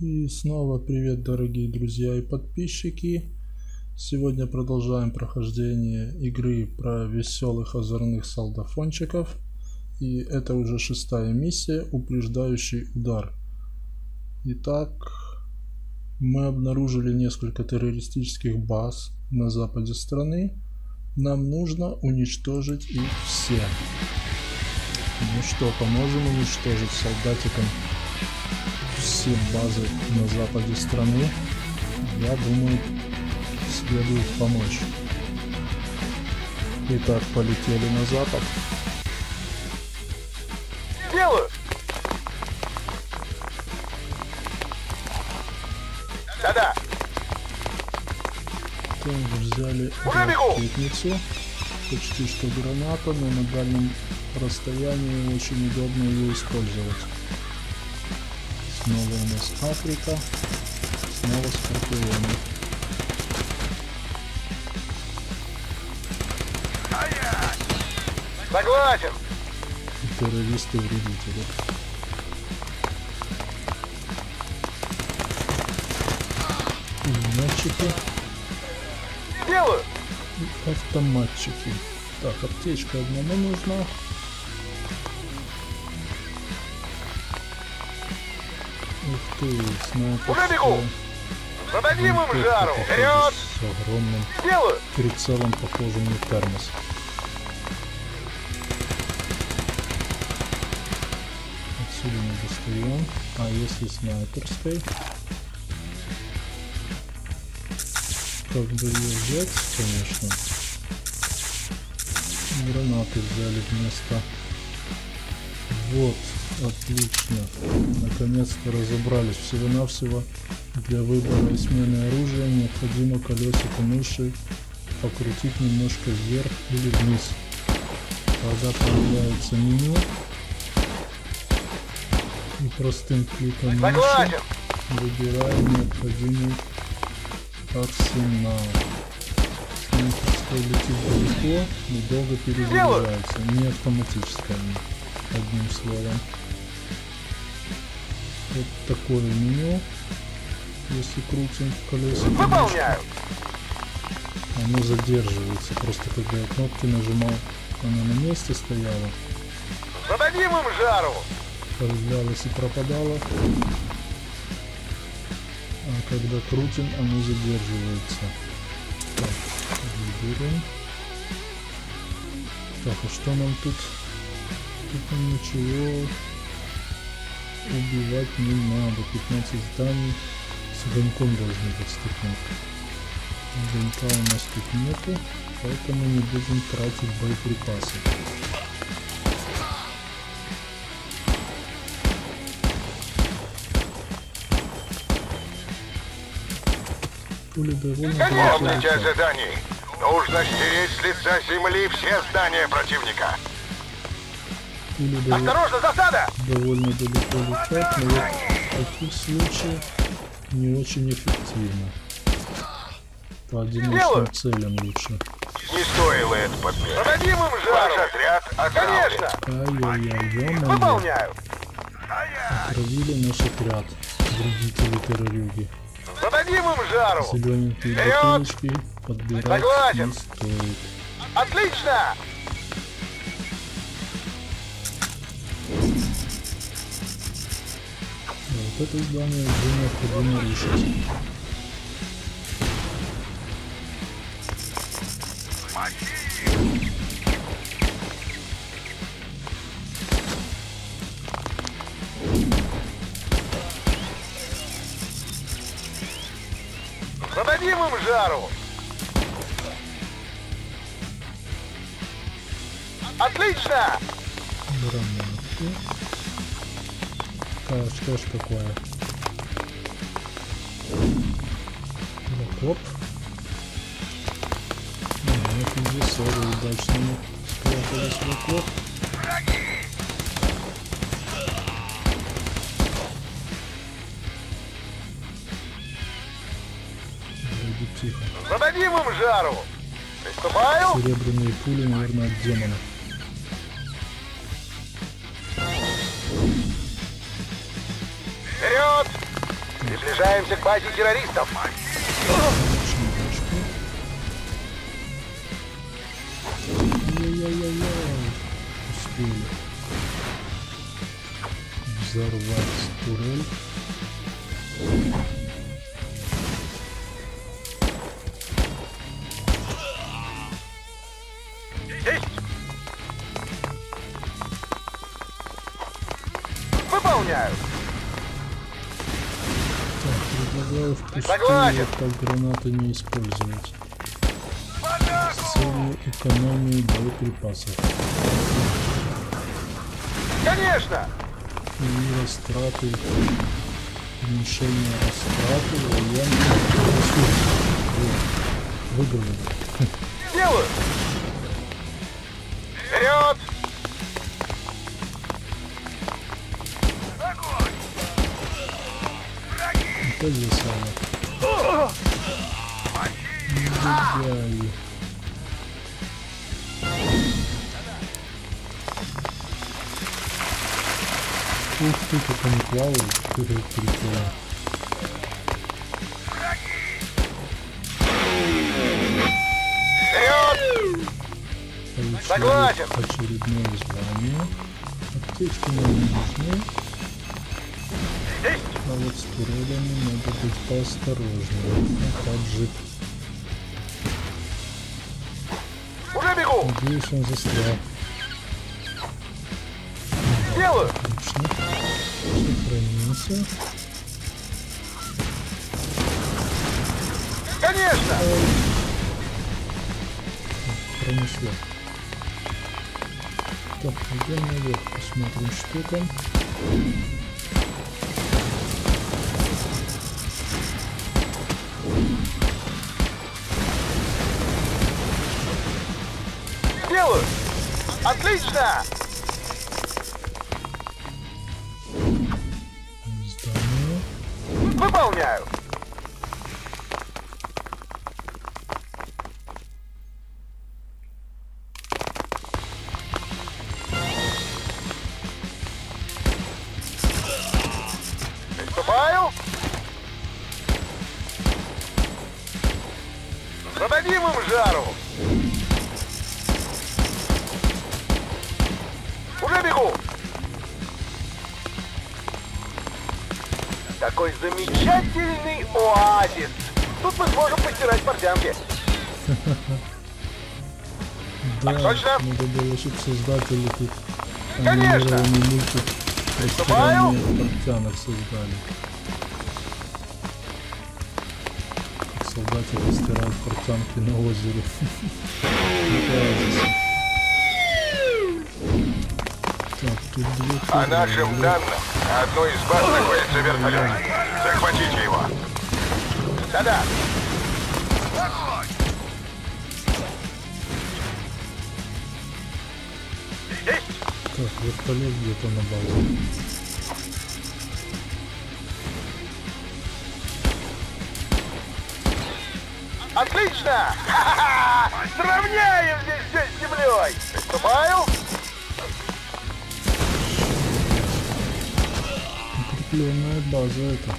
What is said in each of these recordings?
И снова привет, дорогие друзья и подписчики. Сегодня продолжаем прохождение игры про веселых озорных солдафончиков. И это уже 6-я миссия, упреждающий удар. Итак, мы обнаружили несколько террористических баз на западе страны. Нам нужно уничтожить их все. Ну что, поможем уничтожить солдатикам все базы на западе страны? Я думаю, следует помочь. Итак, полетели на запад. Делаю! Да-да! Так, взяли ракетницу. Почти что граната, но на дальнем расстоянии очень удобно ее использовать. Снова у нас Африка. Снова скорпионы. Согласен! И террористы-вредители. Пулеметчики. Делаю! И автоматчики. Так, аптечка одному нужна. Ух ты, Уже бегу! снайперская. Зададим им жару! Вперед! С огромным Делаю! прицелом, похожим на термос. Отсюда мы достаем. А если снайперской? Как бы ее взять, конечно. Гранаты взяли вместо. Вот, отлично. Наконец-то разобрались. Всего-навсего для выбора и смены оружия необходимо колесико мыши покрутить немножко вверх или вниз. Когда появляется меню, и простым кликом мыши выбираем необходимый арсенал. Снайперская летит далеко и долго перезаряжается. Не автоматическая, одним словом. Вот такое меню. Если крутим колесико, Выполняю! оно задерживается. Просто когда я кнопки нажимал, она на месте стояла. Зададим им жару! Появлялась и пропадала. А когда крутим, оно задерживается. Так, выберем. Так, а что нам тут? Тут нам ничего убивать не надо. 15 зданий с огоньком должны быть стыкнуты. Огонька у нас тут нету, поэтому не будем тратить боеприпасы. Пули довольно Конечная часть заданий. Нужно стереть с лица земли все здания противника. Пули Осторожно, засада! довольно далеко летят, но вот в таких случаях не очень эффективно. По одиночным целям лучше. Не стоило это подбирать. Зададим им жару! Ваш отряд отправлен. Конечно! Ай-яй-яй, ё-моё. Выполняю! Отравили наш отряд. Вредители террорюги. Зададим им жару! Зелененькие Вперед! бутылочки подбирать Согласен. не стоит. Отлично! Вот это здание уже необходимо решить. Зададим им жару! Отлично! Гранаты. Так, что ж такое? Хоп. Вот здесь соры удачно спрятались в окоп. Вроде тихо. Зададим им жару! Приступаю! Серебряные пули, наверное, от демона. Вперед! Приближаемся к базе террористов. Ай-яй-яй-яй. Успели взорвать турель. Есть! Выполняю! Так, предлагаю впустую Согласен. как гранаты не использовать. С целью экономии боеприпасов. Конечно! И растраты, уменьшение растраты военных ресурсов. Вот. Выговорили. Делаю! Вперед! Опять засада. Негодяи. Ух ты, как они плавают, как это прикольно. Вперед! Согласен. Очередное звание. Аптечки нам не нужны. Есть! А вот с турелями надо быть поосторожнее. Таджик. Уже бегу! Надеюсь, он застрял. Делаю! Отлично. Сохранимся. Конечно! Пронесло. Так, идем наверх, посмотрим, что там. Делаю! Отлично! Здание. Выполняю! Приступаю! Зададим им жару! Уже бегу! Такой замечательный оазис! Тут мы сможем постирать портянки. Да, точно. надо было, чтобы создатели тут Конечно. анимированный мультик Приступаю. постирание портянок создали. Как солдатики стирают портянки на озере. Так, тут две По турели. нашим данным, на одной из баз находится вертолет. Захватите его. Да-да. Есть! Так, вертолет где-то на базе. Отлично! Ха-ха-ха! Сравняем здесь все с землей! Приступаю! Укрепленная база это.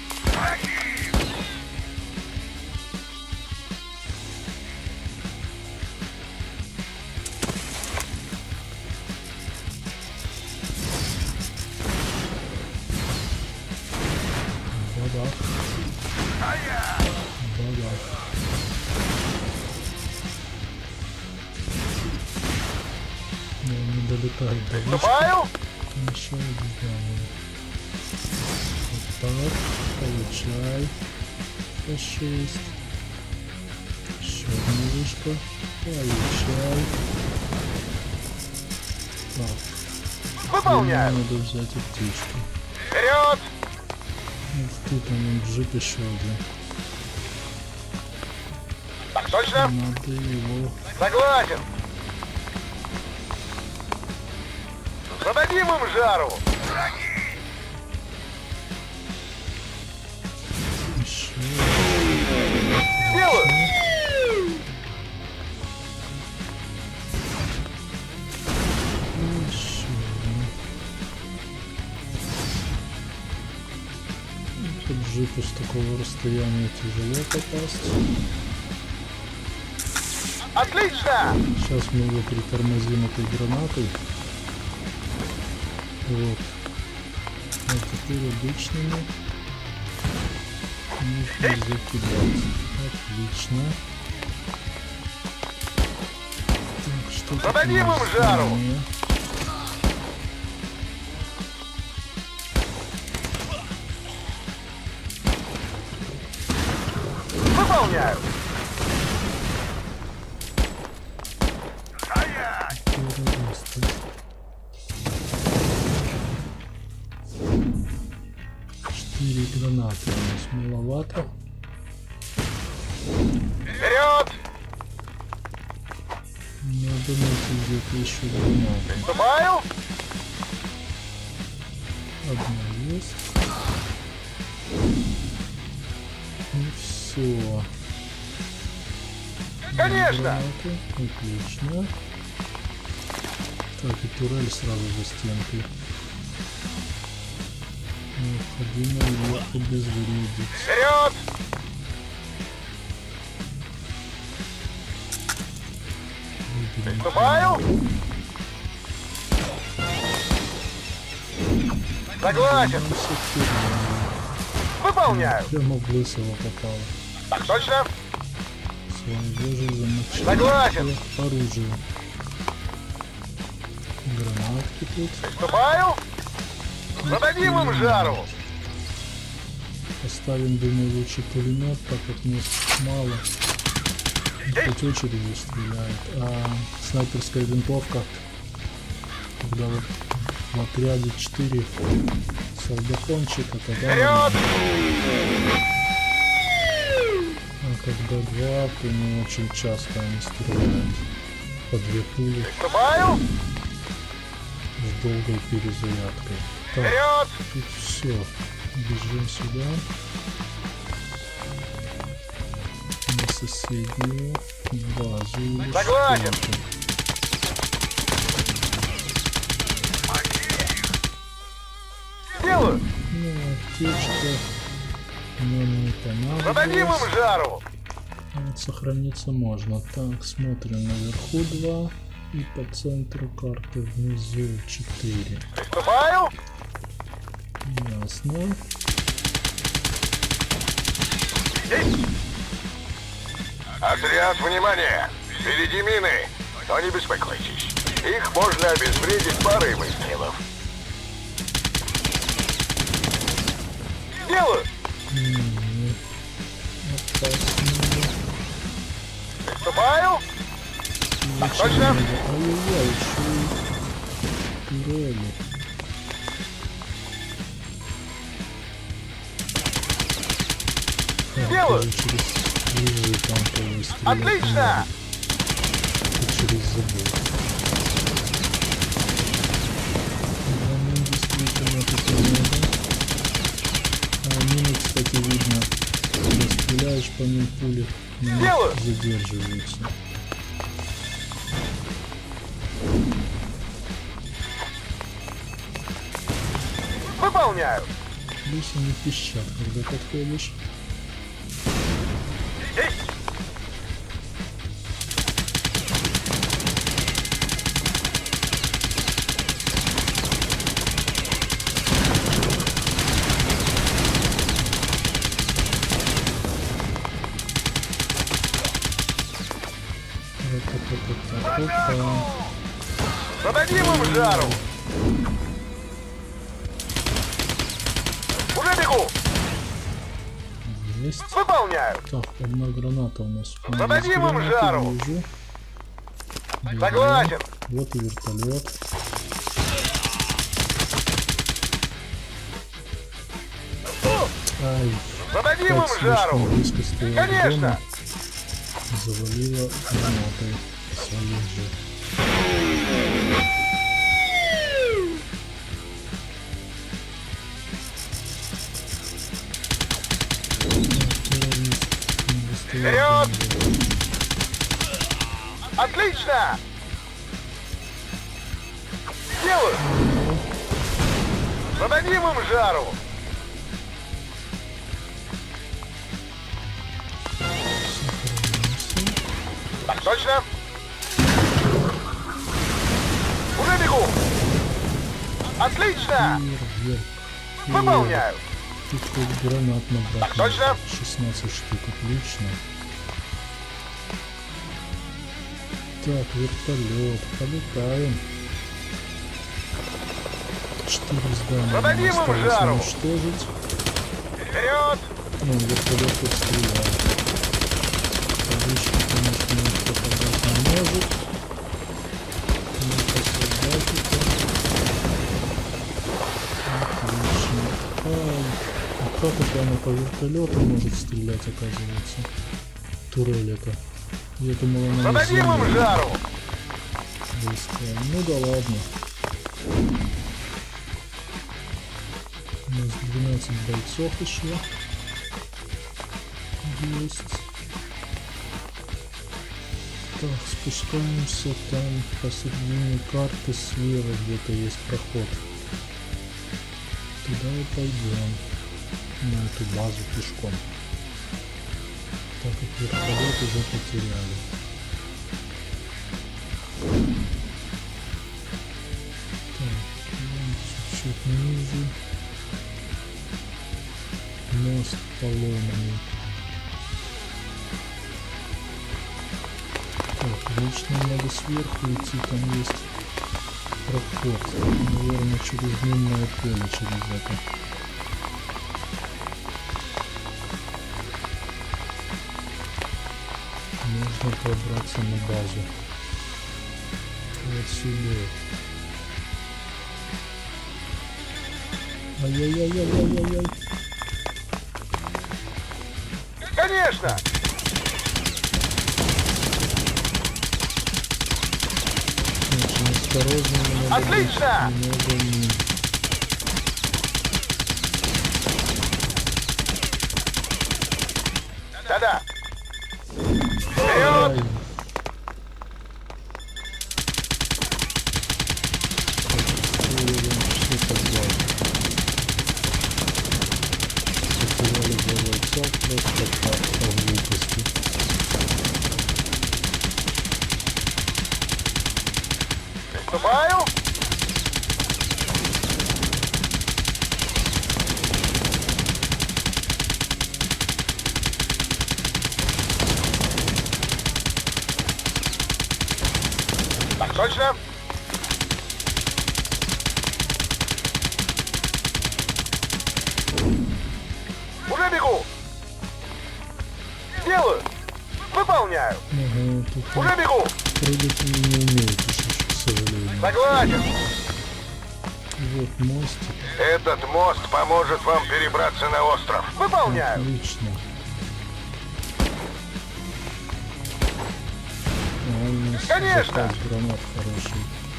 Бабах. Бабах. Но он не долетает до вышки. Приступаю! Еще один. Вот так. Получай. По 6. Еще одна вышка. Получай. Так. Выполняю! Надо взять аптечку. Вперед! Вот тут он джип еще один. Так точно? Надо его. Согласен! Зададим им жару! Еще. Делаю! Еще. Под джипу с такого расстояния тяжело попасть. Отлично! Сейчас мы его притормозим этой гранатой. Вот. А теперь обычными нужно закидать. Отлично. Так, что тут Зададим у нас им жару! здание? Выполняю! Террористы. Четыре гранаты у нас маловато. Вперед! Надо найти где-то еще гранаты. Приступаю! Одна есть. И все. Конечно! Отлично. Так, и турель сразу за стенкой. Необходимо его обезвредить. Вперед! Приступаю! Согласен! Выполняю! Прямо в лысого попало. Так точно! Своего же замочили. Согласен! Оружие. Гранатки тут. Приступаю! Зададим им жару! Поставим, думаю, лучше пулемет, так как нас мало. Хоть очередью стреляет. А снайперская винтовка, когда вот в отряде 4 солдатончика, тогда... Вперед! А когда 2, то не очень часто они стреляют. По 2 пули Приступаю! с долгой перезарядкой. Так, Вперед! тут все. Бежим сюда. На соседнюю базу. или Согласен. что-то. Делаю! Ну, аптечка нам не Зададим понадобилась. им жару! Вот сохраниться можно. Так, смотрим наверху 2 и по центру карты внизу 4. Приступаю! Ясно. Есть! Отряд, внимание! Впереди мины! Но не беспокойтесь. Их можно обезвредить парой выстрелов. Делаю! Опасно. Приступаю! Точно! Ай-яй-яй, еще и турели. Делаю! Через лыжи танковые стрелять Отлично! и через забор. Да, нам действительно тут много. А мины, кстати, видно, когда стреляешь по ним, пули на них Делаю! задерживаются. Выполняю! Плюс они пищат, когда подходишь. Есть! Опа. Зададим им жару! Уже бегу! Есть. Выполняю! Так, одна граната у нас. Зададим им жару! Вижу. Согласен! Вот и вертолет. Ай, Зададим как им жару! слишком близко стоял Конечно! дома. Завалило гранатой своих же. Вперед! Отлично! Делаю! Зададим им жару! Точно. Уже бегу. Отлично. Вверх. Выполняю. Тут хоть гранат набрать. Точно. 16 штук, отлично. Так, вертолет. Полетаем. 4 здания Продадим им осталось жару. уничтожить. Вперед. Ну, вертолет тут стреляет. Таблички, конечно, никто подать не может. Ну-ка, солдатика. Отлично. А как это она по вертолету может стрелять, оказывается? Турель это. Я думал, она на Продадим им земле жару. быстрая. Ну да ладно. У нас 12 бойцов еще. Есть. Так, спускаемся там посередине карты слева где-то есть проход. Туда и пойдем. На эту базу пешком. Так как вертолет уже потеряли. Так, чуть-чуть ниже. Мост поломанный. Так, лично надо сверху идти, там есть проход. Наверное, через длинное поле, через это. Нужно пробраться на базу. Вот сюда. Ай-яй-яй-яй-яй-яй-яй. Конечно. Очень осторожно, но надо Отлично! быть немного ниже. Да-да. Вперед. Ай. Все подряд. Потеряли два бойца просто по глупости. Приступаю. Так точно. Уже бегу. Делаю. Выполняю. Ага, тут Уже бегу. прыгать не умеют еще, к сожалению. Согласен. Вот мостик. Этот мост поможет вам перебраться на остров. Выполняю. Отлично. А у нас Конечно. запас гранат хороший.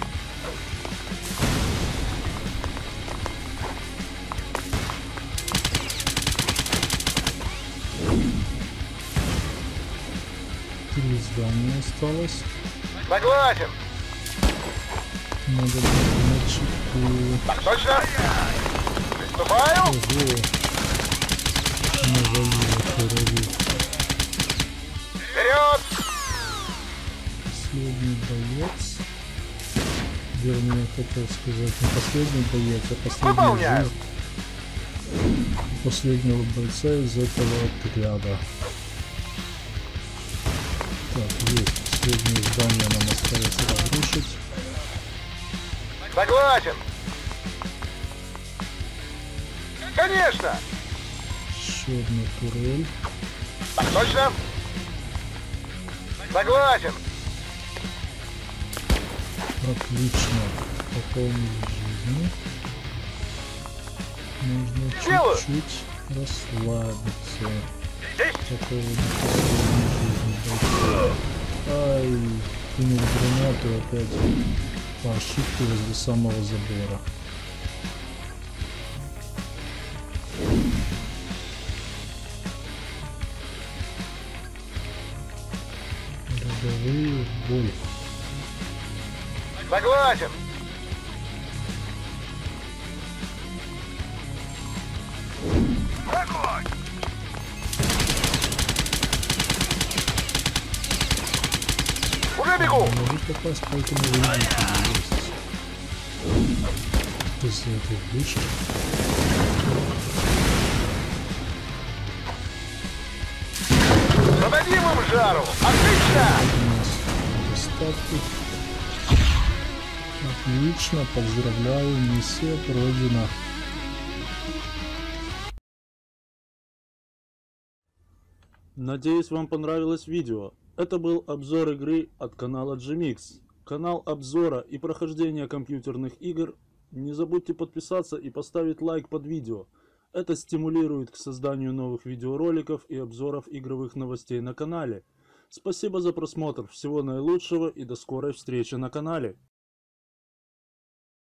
Три здания осталось. Согласен. Надо быть на чеку. Так точно. Приступаю. Ого. Навалило корови. Вперед. Последний боец. Вернее, хотел сказать, не последний боец, а последний Выполняю. жив. Последнего бойца из этого отряда. Так, есть. Последнее здание нам остается разрушить. Согласен. Конечно. Еще одна турель. Так точно. Согласен. Отлично. Пополнили жизни. Нужно Делаю. чуть-чуть расслабиться. Здесь. Такого не жизни. Ай, кинул гранату опять по ошибке возле самого забора. Рядовые в бой. Согласен. Огонь. попасть по этому вредителю есть. Из этой вышки. Зададим им жару! Отлично! У нас достатки. Отлично, поздравляю, миссия пройдена. Надеюсь, вам понравилось видео. Это был обзор игры от канала GMX. Канал обзора и прохождения компьютерных игр. Не забудьте подписаться и поставить лайк под видео. Это стимулирует к созданию новых видеороликов и обзоров игровых новостей на канале. Спасибо за просмотр, всего наилучшего и до скорой встречи на канале.